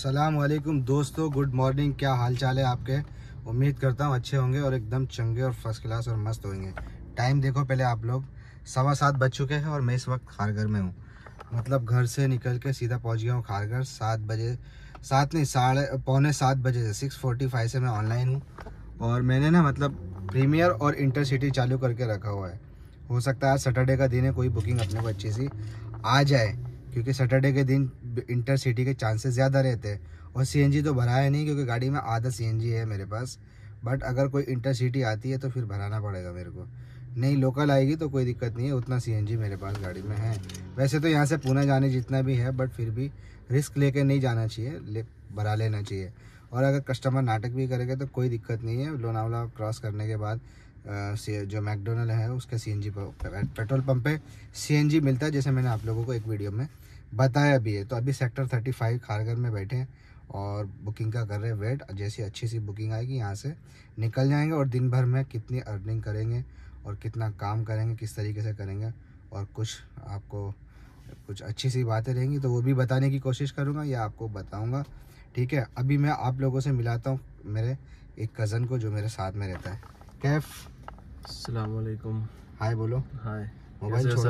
अस्सलाम वालेकुम दोस्तों, गुड मॉर्निंग। क्या हाल चाल है आपके? उम्मीद करता हूँ अच्छे होंगे और एकदम चंगे और फर्स्ट क्लास और मस्त होंगे। टाइम देखो पहले आप लोग, 7:15 बज चुके हैं और मैं इस वक्त खारघर में हूँ। मतलब घर से निकल के सीधा पहुँच गया हूँ खारघर। 7 बजे, 7 नहीं, 6:45 बजे से 6:45 से मैं ऑनलाइन हूँ। और मैंने ना मतलब प्रीमियर और इंटरसिटी चालू करके रखा हुआ है। हो सकता है आज सैटरडे का दिन है, कोई बुकिंग अपने को अच्छी सी आ जाए, क्योंकि सैटरडे के दिन इंटरसिटी के चांसेस ज़्यादा रहते हैं। और सीएनजी तो भरा है नहीं, क्योंकि गाड़ी में आधा सीएनजी है मेरे पास। बट अगर कोई इंटरसिटी आती है तो फिर भराना पड़ेगा मेरे को। नहीं, लोकल आएगी तो कोई दिक्कत नहीं है, उतना सीएनजी मेरे पास गाड़ी में है। वैसे तो यहाँ से पुणे जाने जितना भी है, बट फिर भी रिस्क लेके नहीं जाना चाहिए, भरा लेना चाहिए। और अगर कस्टमर नाटक भी करेगा तो कोई दिक्कत नहीं है। लोनावला क्रॉस करने के बाद जो मैकडोनल्ड है उसके सीएनजी पेट्रोल पंप पे सीएनजी मिलता है, जैसे मैंने आप लोगों को एक वीडियो में बताया भी है। तो अभी सेक्टर 35 खारघर में बैठे हैं और बुकिंग का कर रहे हैं वेट। जैसी अच्छी सी बुकिंग आएगी यहाँ से निकल जाएंगे। और दिन भर में कितनी अर्निंग करेंगे और कितना काम करेंगे, किस तरीके से करेंगे, और कुछ आपको कुछ अच्छी सी बातें रहेंगी तो वो भी बताने की कोशिश करूँगा या आपको बताऊँगा। ठीक है, अभी मैं आप लोगों से मिलाता हूँ मेरे एक कज़न को जो मेरे साथ में रहता है। कैफ, अस्सलाम वालेकुम। हाय बोलो। हाय। मोबाइल छोड़ो।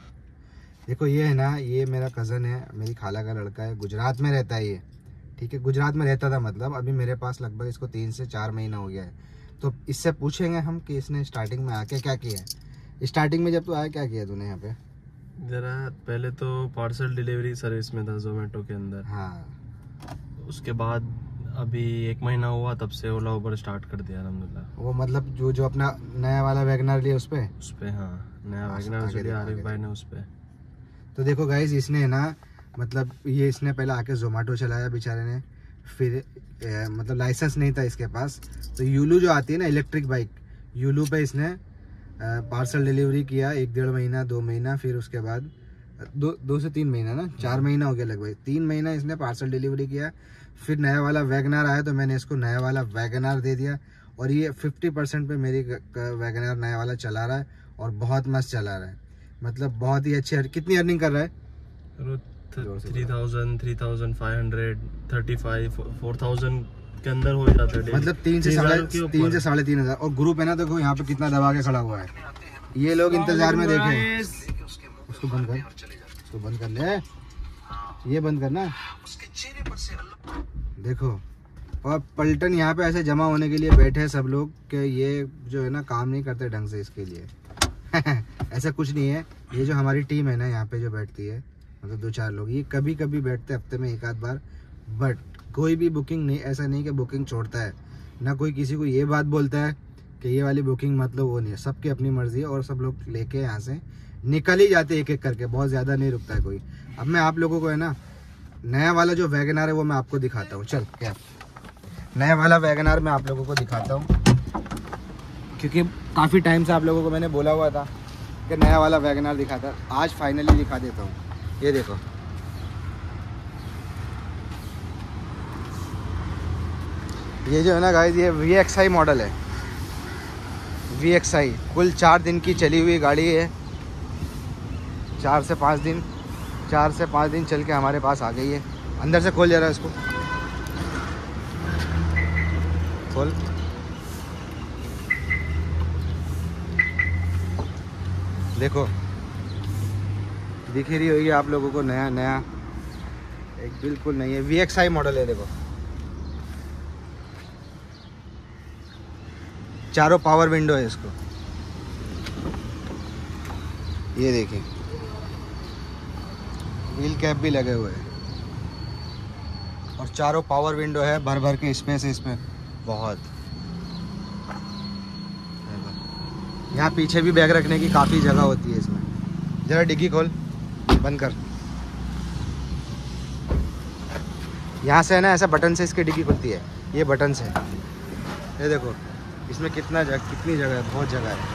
देखो ये है ना, ये मेरा कज़न है, मेरी खाला का लड़का है, गुजरात में रहता है ये। ठीक है, गुजरात में रहता था, मतलब अभी मेरे पास लगभग इसको 3 से 4 महीना हो गया है। तो इससे पूछेंगे हम कि इसने स्टार्टिंग में आके क्या किया है। स्टार्टिंग में जब तू आया क्या किया तूने यहाँ पे? जरा पहले तो पार्सल डिलीवरी सर्विस में था जोमेटो के अंदर। हाँ, उसके बाद अभी 1 महीना हुआ, तब से ओला उबर स्टार्ट कर दिया अल्हम्दुलिल्लाह। वो मतलब जो अपना नया वाला वैगनर लिया उस पर? हाँ, नया वैगनर जो लिया आरिफ भाई ने उस पर। तो देखो गाइज, इसने है ना मतलब ये इसने पहले आके जोमेटो चलाया बेचारे ने। फिर मतलब लाइसेंस नहीं था इसके पास, तो यूलू जो आती है ना इलेक्ट्रिक बाइक, यूलू पे इसने पार्सल डिलीवरी किया 1-1.5 महीना, 2 महीना। फिर उसके बाद 2 से 3 महीना ना, 4 महीना हो गया लगभग। 3 महीना इसने पार्सल डिलीवरी किया। फिर नया वाला वैगनर आया तो मैंने इसको नया वाला वैगनर दे दिया। और ये 50% पे मेरी वैगनर नया वाला चला रहा है और बहुत मस्त चला रहा है। मतलब बहुत ही अच्छी। कितनी अर्निंग कर रहा है? 3000, 3500, 35, 4000 के अंदर हो जाता है। मतलब 3 से 3.5 हजार। और ग्रुप है ना, देखो यहाँ पे कितना दबा के खड़ा हुआ है। ये लोग इंतजार में देखे। उसको बंद कर, उसको बंद कर ले, ये बंद करना। देखो, और पलटन यहाँ पे ऐसे जमा होने के लिए बैठे हैं सब लोग कि ये जो है ना काम नहीं करते ढंग से इसके लिए। ऐसा कुछ नहीं है। ये जो हमारी टीम है ना यहाँ पे जो बैठती है, मतलब 2-4 लोग, ये कभी कभी बैठते हैं हफ्ते में 1-आध बार। बट कोई भी बुकिंग नहीं, ऐसा नहीं कि बुकिंग छोड़ता है ना। कोई किसी को ये बात बोलता है कि ये वाली बुकिंग मतलब वो नहीं है। सबकी अपनी मर्जी है और सब लोग लेके यहाँ से निकल ही जाते एक एक करके, बहुत ज़्यादा नहीं रुकता है कोई। अब मैं आप लोगों को है ना नया वाला जो वैगनर है वो मैं आपको दिखाता हूँ। चल क्या, नया वाला वैगनर मैं आप लोगों को दिखाता हूँ, क्योंकि काफ़ी टाइम से आप लोगों को मैंने बोला हुआ था कि नया वाला वैगनर दिखाता। आज फाइनली दिखा देता हूँ। ये देखो, ये जो है ना गाइस, ये VXI मॉडल है। VXI कुल 4 दिन की चली हुई गाड़ी है। 4 से 5 दिन चल के हमारे पास आ गई है। अंदर से खोल जरा इसको, खोल। देखो दिख ही रही होगी आप लोगों को, नया एक बिल्कुल नहीं है। VXI मॉडल है। देखो, चारों पावर विंडो है इसको। ये देखिए, व्हील कैप भी लगे हुए हैं और चारों पावर विंडो है। भर भर के स्पेस है इसमें बहुत। यहाँ पीछे भी बैग रखने की काफ़ी जगह होती है इसमें। जरा डिग्गी खोल, बंद कर। यहाँ से है ना, ऐसा बटन से इसकी डिग्गी खुलती है, ये बटन से। ये देखो इसमें कितनी जगह है, बहुत जगह है।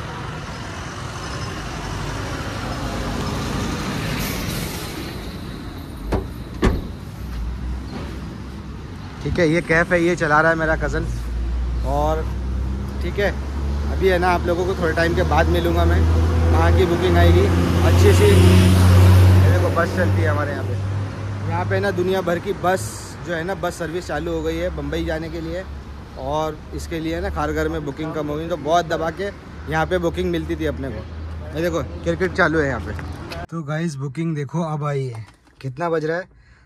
ठीक है, ये कैफ है, ये चला रहा है मेरा कज़न। और ठीक है, अभी है ना आप लोगों को थोड़े टाइम के बाद मिलूँगा मैं। कहाँ की बुकिंग आएगी अच्छी सी। देखो बस चलती है हमारे यहाँ पे ना दुनिया भर की बस जो है ना बस सर्विस चालू हो गई है बम्बई जाने के लिए, और इसके लिए ना खारघर में बुकिंग कम हो गई, तो बहुत दबा के यहाँ पे बुकिंग मिलती थी अपने को। ये देखो क्रिकेट चालू है यहाँ पे। तो गाइस बुकिंग देखो अब आई है, कितना बज रहा है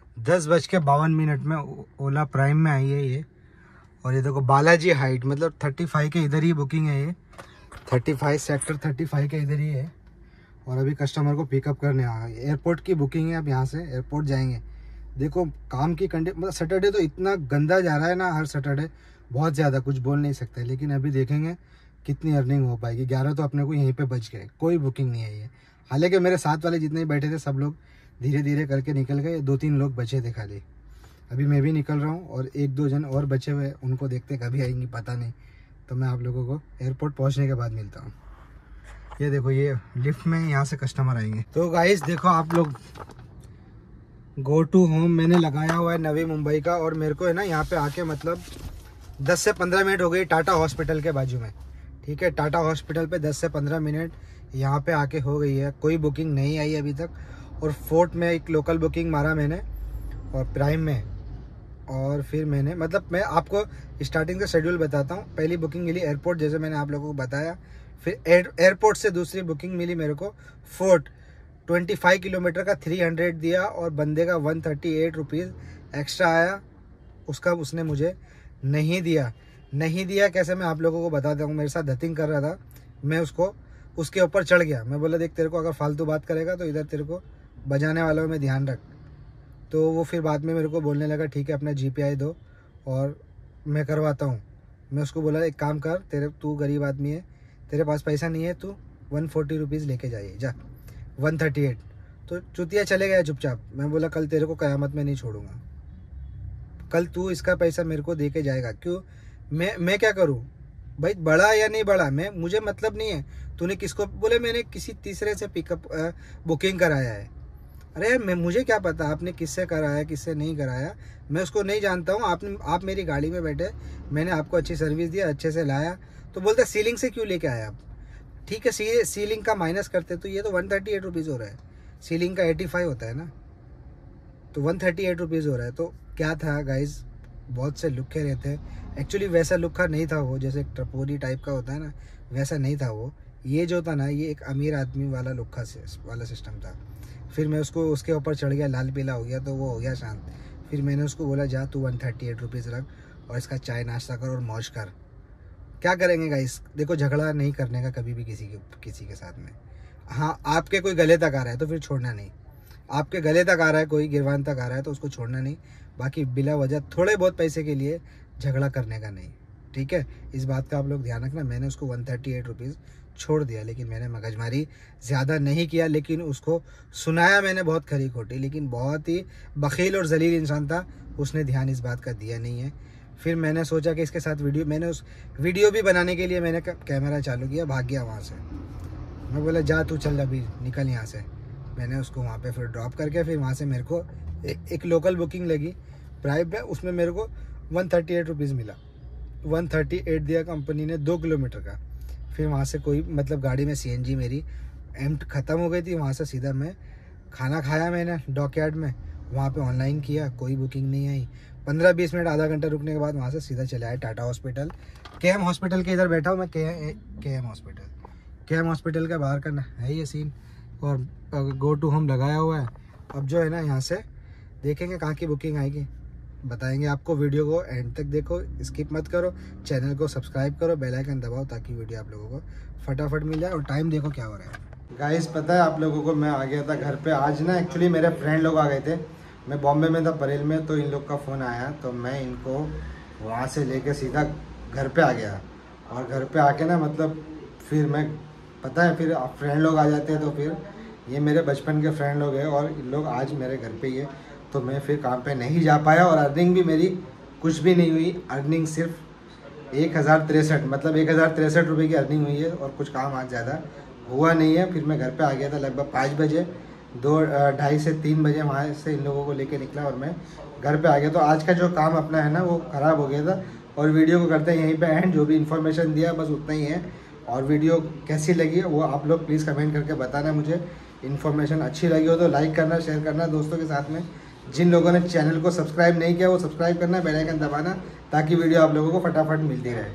10:52 में ओला प्राइम में आई है ये। और ये देखो बालाजी हाइट, मतलब 35 के इधर ही बुकिंग है ये, 35 सेक्टर 35 के इधर ही है। और अभी कस्टमर को पिकअप करने आ गए। एयरपोर्ट की बुकिंग है, अब यहाँ से एयरपोर्ट जाएंगे। देखो काम की कंडीशन, मतलब सैटरडे तो इतना गंदा जा रहा है ना, हर सैटरडे बहुत ज़्यादा, कुछ बोल नहीं सकते। लेकिन अभी देखेंगे कितनी अर्निंग हो पाएगी। 11 तो अपने को यहीं पे बच गए, कोई बुकिंग नहीं आई है। हालांकि मेरे साथ वाले जितने भी बैठे थे सब लोग धीरे धीरे करके निकल गए, 2-3 लोग बचे थे खाली। अभी मैं भी निकल रहा हूँ और 1-2 जन और बचे हुए, उनको देखते कभी आएंगी पता नहीं। तो मैं आप लोगों को एयरपोर्ट पहुँचने के बाद मिलता हूँ। ये देखो ये लिफ्ट में यहाँ से कस्टमर आएंगे। तो गाइस देखो आप लोग, गो टू होम मैंने लगाया हुआ है नवी मुंबई का, और मेरे को है ना यहाँ पे आके मतलब 10 से 15 मिनट हो गई टाटा हॉस्पिटल के बाजू में। ठीक है, टाटा हॉस्पिटल पे 10 से 15 मिनट यहाँ पे आके हो गई है, कोई बुकिंग नहीं आई अभी तक। और फोर्ट में एक लोकल बुकिंग मारा मैंने, और प्राइम में, और फिर मैंने मतलब मैं आपको स्टार्टिंग का शेड्यूल बताता हूँ। पहली बुकिंग मिली एयरपोर्ट, जैसे मैंने आप लोगों को बताया। फिर एयरपोर्ट से दूसरी बुकिंग मिली मेरे को फोर्ट, 25 किलोमीटर का 300 दिया, और बंदे का 138 रुपीज़ एक्स्ट्रा आया, उसका उसने मुझे नहीं दिया। कैसे मैं आप लोगों को बताता हूँ। मेरे साथ धतिंग कर रहा था, मैं उसके ऊपर चढ़ गया। मैं बोला देख तेरे को अगर फालतू बात करेगा तो इधर तेरे को बजाने वालों में ध्यान रख। तो वो फिर बाद में मेरे को बोलने लगा ठीक है अपना GPI दो और मैं करवाता हूँ। मैं उसको बोला एक काम कर, तू गरीब आदमी है, तेरे पास पैसा नहीं है, तू 140 रुपीज़ लेके जाइए जा, 138। तो चुतिया चले गया चुपचाप। मैं बोला कल तेरे को कयामत में नहीं छोड़ूंगा, कल तू इसका पैसा मेरे को दे के जाएगा। क्यों, मैं क्या करूँ भाई, बड़ा या नहीं बड़ा, मुझे मतलब नहीं है। तूने किसको बोले, मैंने किसी तीसरे से पिकअप बुकिंग कराया है। अरे मुझे क्या पता आपने किससे कराया किससे नहीं कराया, मैं उसको नहीं जानता हूँ। आप मेरी गाड़ी में बैठे, मैंने आपको अच्छी सर्विस दिया, अच्छे से लाया, तो बोलते सीलिंग से क्यों लेके आया आप। ठीक है, सीलिंग का माइनस करते तो ये तो 138 रुपीज़ हो रहा है, सीलिंग का 85 होता है ना, तो 138 रुपीज़ हो रहा है। तो क्या था गाइज, बहुत से लुक्के रहते हैं, एक्चुअली वैसा लुक्का नहीं था वो, जैसे टपोरी टाइप का होता है ना, वैसा नहीं था वो। ये जो था ना, ये एक अमीर आदमी वाला लुक्का वाला सिस्टम था। फिर मैं उसके ऊपर चढ़ गया, लाल पीला हो गया, तो वो हो गया शांत। फिर मैंने उसको बोला जा तू 138 रुपीज़ रख और इसका चाय नाश्ता कर और मौज कर। क्या करेंगे गाइस, देखो झगड़ा नहीं करने का कभी भी किसी के साथ में। हाँ, आपके कोई गले तक आ रहा है तो फिर छोड़ना नहीं, आपके गले तक आ रहा है, कोई गिरवान तक आ रहा है तो उसको छोड़ना नहीं। बाकी बिला वजह थोड़े बहुत पैसे के लिए झगड़ा करने का नहीं, ठीक है, इस बात का आप लोग ध्यान रखना। मैंने उसको 138 रुपीज़ छोड़ दिया, लेकिन मैंने मगजमारी ज़्यादा नहीं किया, लेकिन उसको सुनाया मैंने बहुत खरी खोटी, लेकिन बहुत ही बखील और जलील इंसान था, उसने ध्यान इस बात का दिया नहीं है। फिर मैंने सोचा कि इसके साथ मैंने उस वीडियो भी बनाने के लिए मैंने कैमरा चालू किया, भाग गया वहाँ से। मैं बोला जा तू चल अभी निकल यहाँ से। मैंने उसको वहाँ पे फिर ड्रॉप करके फिर वहाँ से मेरे को एक लोकल बुकिंग लगी प्राइवेट में, उसमें मेरे को 138 रुपीज़ मिला। 138 दिया कंपनी ने 2 किलोमीटर का। फिर वहाँ से कोई मतलब गाड़ी में CNG मेरी ख़त्म हो गई थी, वहाँ से सीधा मैं खाना खाया मैंने डॉकयार्ड में, वहाँ पे ऑनलाइन किया, कोई बुकिंग नहीं आई। 15-20 मिनट आधा घंटा रुकने के बाद वहाँ से सीधा चले आए टाटा हॉस्पिटल। KM हॉस्पिटल के इधर बैठा हूँ मैं, KM हॉस्पिटल का बाहर का है ये सीन। और गो टू होम लगाया हुआ है। अब जो है ना यहाँ से देखेंगे कहाँ की बुकिंग आएगी, बताएंगे आपको। वीडियो को एंड तक देखो, स्किप मत करो, चैनल को सब्सक्राइब करो, बेल आइकन दबाओ ताकि वीडियो आप लोगों को फटाफट मिल जाए। और टाइम देखो क्या हो रहा है गाइस, पता है आप लोगों को, मैं आ गया था घर पे आज ना। एक्चुअली मेरे फ्रेंड लोग आ गए थे, मैं बॉम्बे में था परेल में, तो इन लोग का फ़ोन आया तो मैं इनको वहाँ से लेके सीधा घर पे आ गया। और घर पे आके ना मतलब फिर मैं, पता है फिर फ्रेंड लोग आ जाते हैं, तो फिर ये मेरे बचपन के फ्रेंड लोग हैं और इन लोग आज मेरे घर पे ही है, तो मैं फिर काम पे नहीं जा पाया। और अर्निंग भी मेरी कुछ भी नहीं हुई, अर्निंग सिर्फ 1063 मतलब 1063 रुपये की अर्निंग हुई है, और कुछ काम आज ज़्यादा हुआ नहीं है। फिर मैं घर पे आ गया था लगभग 5 बजे, 2-2:30 से 3 बजे वहाँ से इन लोगों को लेके निकला और मैं घर पे आ गया। तो आज का जो काम अपना है ना वो ख़राब हो गया था। और वीडियो को करते हैं यहीं पे एंड, जो भी इन्फॉर्मेशन दिया बस उतना ही है। और वीडियो कैसी लगी वो आप लोग प्लीज़ कमेंट करके बताना मुझे। इन्फॉर्मेशन अच्छी लगी हो तो लाइक करना, शेयर करना दोस्तों के साथ में, जिन लोगों ने चैनल को सब्सक्राइब नहीं किया वो सब्सक्राइब करना, बेल आइकन दबाना, ताकि वीडियो आप लोगों को फटाफट मिलती रहे।